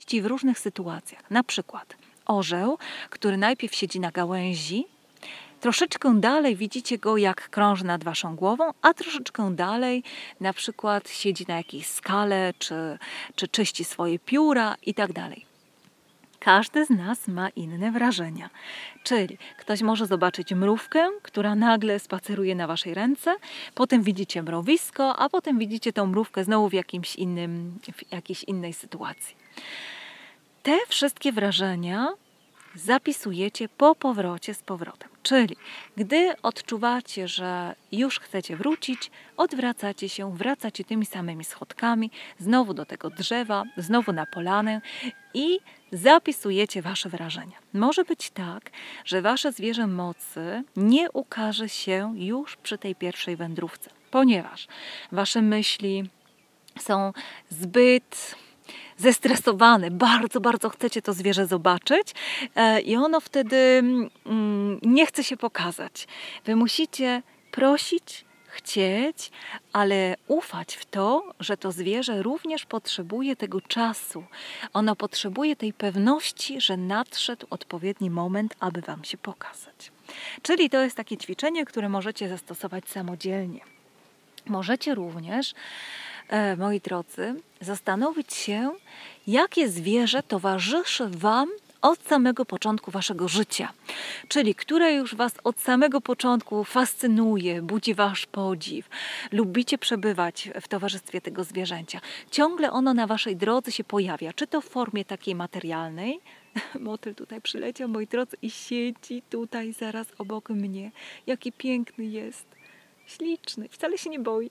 w różnych sytuacjach. Na przykład orzeł, który najpierw siedzi na gałęzi, troszeczkę dalej widzicie go, jak krąży nad waszą głową, a troszeczkę dalej na przykład siedzi na jakiejś skale, czy czyści swoje pióra i tak dalej. Każdy z nas ma inne wrażenia. Czyli ktoś może zobaczyć mrówkę, która nagle spaceruje na waszej ręce, potem widzicie mrowisko, a potem widzicie tą mrówkę znowu w jakiejś innej sytuacji. Te wszystkie wrażenia zapisujecie po powrocie z powrotem. Czyli gdy odczuwacie, że już chcecie wrócić, odwracacie się, wracacie tymi samymi schodkami, znowu do tego drzewa, znowu na polanę i zapisujecie wasze wrażenia. Może być tak, że wasze zwierzę mocy nie ukaże się już przy tej pierwszej wędrówce, ponieważ wasze myśli są zbyt zestresowane, bardzo, bardzo chcecie to zwierzę zobaczyć i ono wtedy nie chce się pokazać. Wy musicie prosić, chcieć, ale ufać w to, że to zwierzę również potrzebuje tego czasu. Ono potrzebuje tej pewności, że nadszedł odpowiedni moment, aby wam się pokazać. Czyli to jest takie ćwiczenie, które możecie zastosować samodzielnie. Możecie również, moi drodzy, zastanowić się, jakie zwierzę towarzyszy wam od samego początku waszego życia. Czyli które już was od samego początku fascynuje, budzi wasz podziw. Lubicie przebywać w towarzystwie tego zwierzęcia. Ciągle ono na waszej drodze się pojawia. Czy to w formie takiej materialnej. Motyl tutaj przyleciał, moi drodzy, i siedzi tutaj zaraz obok mnie. Jaki piękny jest. Śliczny. Wcale się nie boi.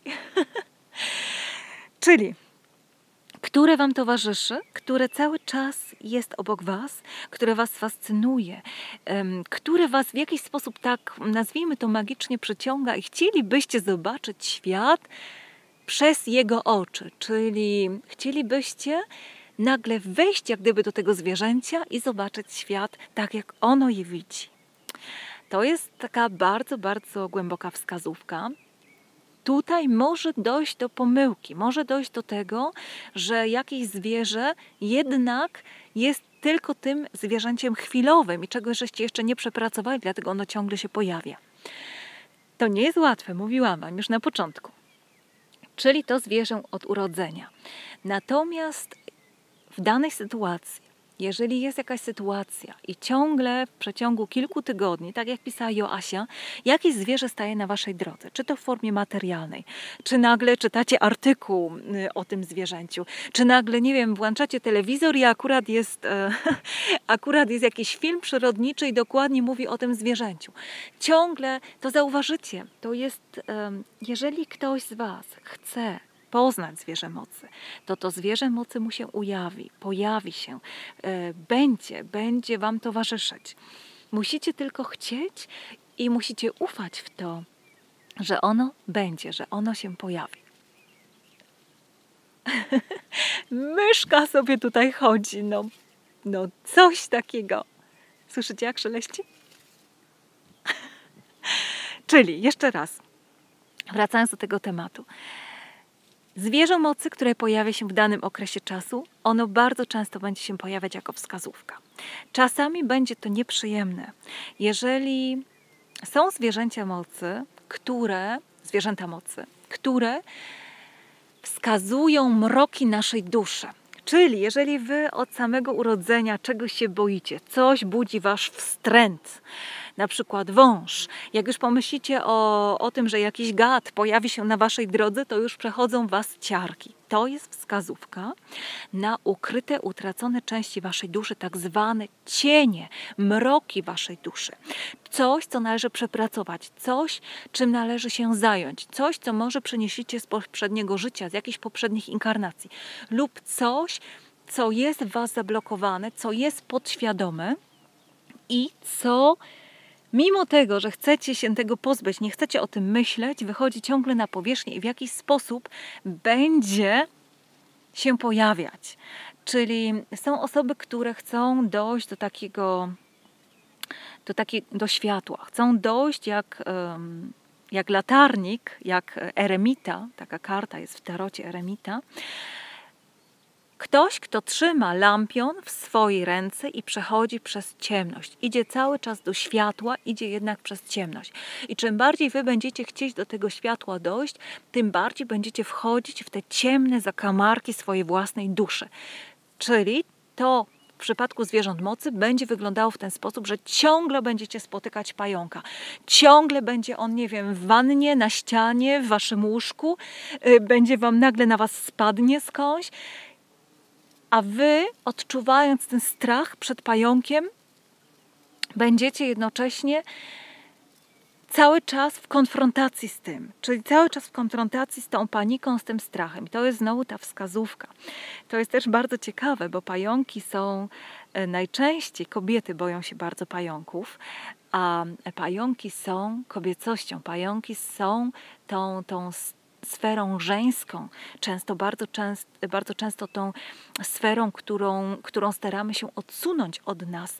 Czyli które wam towarzyszy, które cały czas jest obok was, które was fascynuje, które was w jakiś sposób tak, nazwijmy to, magicznie przyciąga i chcielibyście zobaczyć świat przez jego oczy, czyli chcielibyście nagle wejść jak gdyby do tego zwierzęcia i zobaczyć świat tak, jak ono je widzi. To jest taka bardzo, bardzo głęboka wskazówka. Tutaj może dojść do pomyłki, może dojść do tego, że jakieś zwierzę jednak jest tylko tym zwierzęciem chwilowym i czegoś żeście jeszcze nie przepracowali, dlatego ono ciągle się pojawia. To nie jest łatwe, mówiłam wam już na początku. Czyli to zwierzę od urodzenia. Natomiast w danej sytuacji, jeżeli jest jakaś sytuacja i ciągle w przeciągu kilku tygodni, tak jak pisała Joasia, jakieś zwierzę staje na waszej drodze, czy to w formie materialnej, czy nagle czytacie artykuł o tym zwierzęciu, czy nagle, nie wiem, włączacie telewizor i akurat jest jakiś film przyrodniczy i dokładnie mówi o tym zwierzęciu. Ciągle to zauważycie. To jest, jeżeli ktoś z was chce poznać zwierzę mocy, to zwierzę mocy mu się pojawi się, będzie wam towarzyszyć. Musicie tylko chcieć i musicie ufać w to, że ono będzie, że ono się pojawi. Myszka sobie tutaj chodzi, no coś takiego. Słyszycie, jak szeleści? Czyli jeszcze raz, wracając do tego tematu. Zwierzę mocy, które pojawia się w danym okresie czasu, ono bardzo często będzie się pojawiać jako wskazówka. Czasami będzie to nieprzyjemne, jeżeli są zwierzęta mocy, które wskazują mroki naszej duszy. Czyli jeżeli wy od samego urodzenia czegoś się boicie, coś budzi wasz wstręt, na przykład wąż. Jak już pomyślicie o tym, że jakiś gad pojawi się na waszej drodze, to już przechodzą was ciarki. To jest wskazówka na ukryte, utracone części waszej duszy, tak zwane cienie, mroki waszej duszy. Coś, co należy przepracować, coś, czym należy się zająć, coś, co może przeniesiecie z poprzedniego życia, z jakichś poprzednich inkarnacji, lub coś, co jest w was zablokowane, co jest podświadome i co mimo tego, że chcecie się tego pozbyć, nie chcecie o tym myśleć, wychodzi ciągle na powierzchnię i w jakiś sposób będzie się pojawiać. Czyli są osoby, które chcą dojść do światła. Chcą dojść jak latarnik, jak eremita, taka karta jest w tarocie eremita, Ktoś, kto trzyma lampion w swojej ręce i przechodzi przez ciemność. Idzie cały czas do światła, idzie jednak przez ciemność. I czym bardziej wy będziecie chcieć do tego światła dojść, tym bardziej będziecie wchodzić w te ciemne zakamarki swojej własnej duszy. Czyli to w przypadku zwierząt mocy będzie wyglądało w ten sposób, że ciągle będziecie spotykać pająka. Ciągle będzie on, nie wiem, w wannie, na ścianie, w waszym łóżku. Będzie wam nagle na was spadnie skądś. A wy, odczuwając ten strach przed pająkiem, będziecie jednocześnie cały czas w konfrontacji z tym, czyli cały czas w konfrontacji z tą paniką, z tym strachem. I to jest znowu ta wskazówka. To jest też bardzo ciekawe, bo pająki są najczęściej, kobiety boją się bardzo pająków, a pająki są kobiecością, pająki są tą sferą żeńską, bardzo często tą sferą, którą staramy się odsunąć od nas.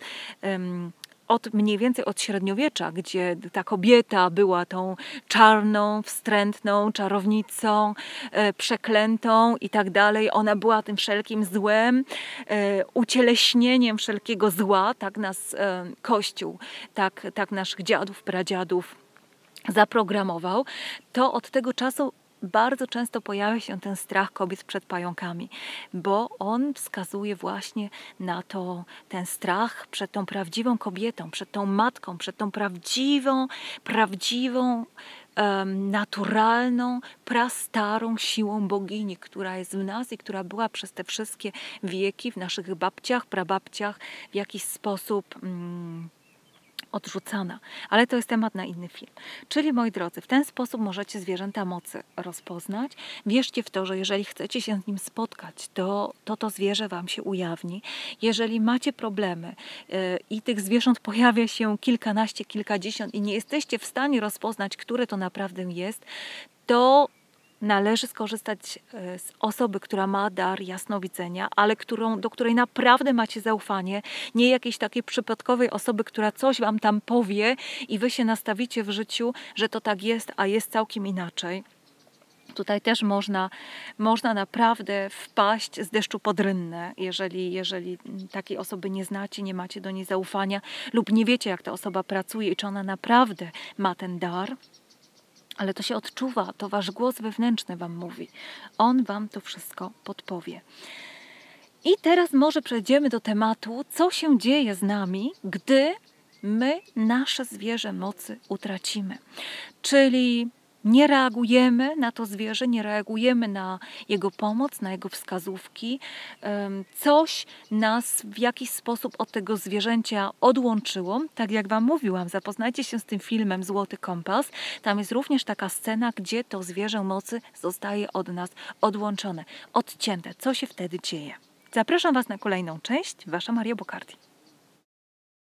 Mniej więcej od średniowiecza, gdzie ta kobieta była tą czarną, wstrętną czarownicą, przeklętą i tak dalej. Ona była tym wszelkim złem, ucieleśnieniem wszelkiego zła. Tak nas Kościół, tak naszych dziadów, pradziadów zaprogramował. To od tego czasu bardzo często pojawia się ten strach kobiet przed pająkami, bo on wskazuje właśnie na ten strach przed tą prawdziwą kobietą, przed tą matką, przed tą prawdziwą, naturalną, prastarą siłą bogini, która jest w nas i która była przez te wszystkie wieki w naszych babciach, prababciach w jakiś sposób odrzucana. Ale to jest temat na inny film. Czyli, moi drodzy, w ten sposób możecie zwierzęta mocy rozpoznać. Wierzcie w to, że jeżeli chcecie się z nim spotkać, to zwierzę wam się ujawni. Jeżeli macie problemy i tych zwierząt pojawia się kilkanaście, kilkadziesiąt i nie jesteście w stanie rozpoznać, które to naprawdę jest, to należy skorzystać z osoby, która ma dar jasnowidzenia, ale do której naprawdę macie zaufanie, nie jakiejś takiej przypadkowej osoby, która coś wam tam powie i wy się nastawicie w życiu, że to tak jest, a jest całkiem inaczej. Tutaj też można naprawdę wpaść z deszczu pod rynnę, jeżeli takiej osoby nie znacie, nie macie do niej zaufania lub nie wiecie, jak ta osoba pracuje i czy ona naprawdę ma ten dar. Ale to się odczuwa, to wasz głos wewnętrzny wam mówi. On wam to wszystko podpowie. I teraz może przejdziemy do tematu, co się dzieje z nami, gdy my nasze zwierzę mocy utracimy. Czyli nie reagujemy na to zwierzę, nie reagujemy na jego pomoc, na jego wskazówki. Coś nas w jakiś sposób od tego zwierzęcia odłączyło. Tak jak wam mówiłam, zapoznajcie się z tym filmem Złoty Kompas. Tam jest również taka scena, gdzie to zwierzę mocy zostaje od nas odłączone, odcięte. Co się wtedy dzieje? Zapraszam was na kolejną część. Wasza Maria Bocardi.